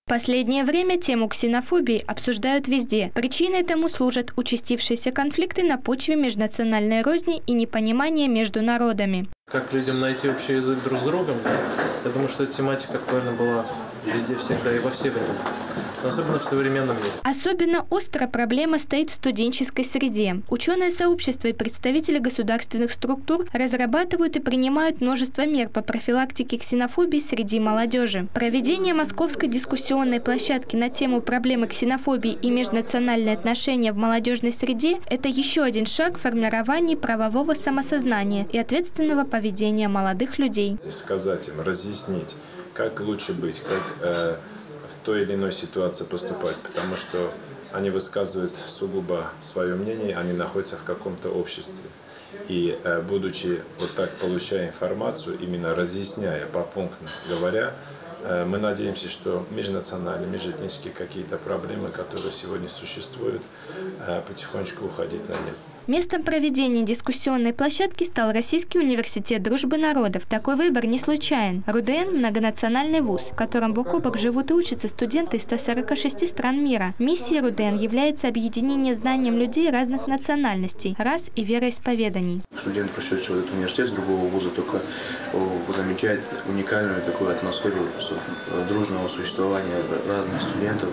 В последнее время тему ксенофобии обсуждают везде. Причиной тому служат участившиеся конфликты на почве межнациональной розни и непонимания между народами. Как людям найти общий язык друг с другом? Я думаю, что эта тематика актуальна была везде, всегда и во все времена. Особенно в современном мире. Особенно остро проблема стоит в студенческой среде. Ученое сообщество и представители государственных структур разрабатывают и принимают множество мер по профилактике ксенофобии среди молодежи. Проведение Московской дискуссионной площадки на тему проблемы ксенофобии и межнациональные отношения в молодежной среде – это еще один шаг в формировании правового самосознания и ответственного поведения молодых людей. Сказать им, разъяснить, как лучше быть, как в той или иной ситуации поступать, потому что они высказывают сугубо свое мнение, они находятся в каком-то обществе. И будучи вот так, получая информацию, именно разъясняя, попунктно говоря, мы надеемся, что межнациональные, межэтнические какие-то проблемы, которые сегодня существуют, потихонечку уходить на нет. Местом проведения дискуссионной площадки стал Российский университет дружбы народов. Такой выбор не случайен. РУДН – многонациональный вуз, в котором бок о бок живут и учатся студенты из 146 стран мира. Миссией РУДН является объединение знанием людей разных национальностей, рас и вероисповеданий. Студент, пришедший в этот университет с другого вуза, только замечает уникальную такую атмосферу дружного существования разных студентов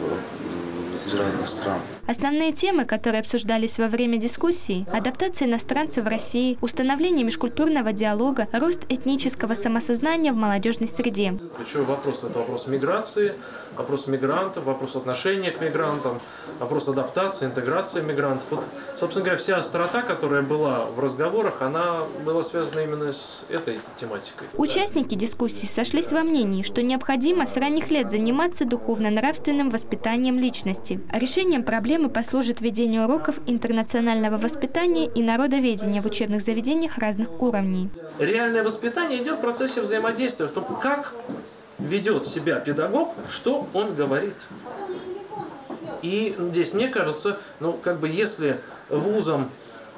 из разных стран. Основные темы, которые обсуждались во время дискуссии – адаптация иностранцев в России, установление межкультурного диалога, рост этнического самосознания в молодежной среде. Ключевой вопрос – это вопрос миграции, вопрос мигрантов, вопрос отношения к мигрантам, вопрос адаптации, интеграции мигрантов. Вот, собственно говоря, вся острота, которая была в разговорах, она была связана именно с этой тематикой. Участники дискуссии сошлись во мнении, что необходимо с ранних лет заниматься духовно-нравственным воспитанием личности. Решением проблемы послужит введение уроков интернационального воспитания и народоведения в учебных заведениях разных уровней. Реальное воспитание идет в процессе взаимодействия, в том, как ведет себя педагог, что он говорит. И здесь, мне кажется, если вузы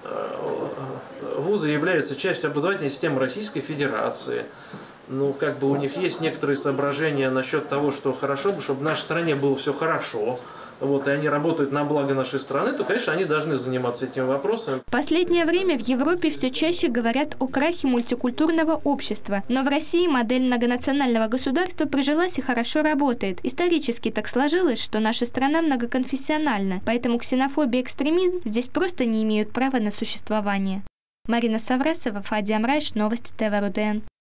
являются частью образовательной системы Российской Федерации, у них есть некоторые соображения насчет того, что хорошо бы, чтобы в нашей стране было все хорошо, и они работают на благо нашей страны, то, конечно, они должны заниматься этими вопросами. В последнее время в Европе все чаще говорят о крахе мультикультурного общества. Но в России модель многонационального государства прижилась и хорошо работает. Исторически так сложилось, что наша страна многоконфессиональна, поэтому ксенофобия и экстремизм здесь просто не имеют права на существование. Марина Саврасова, Фади Амрайш, Новости ТВ РУДН.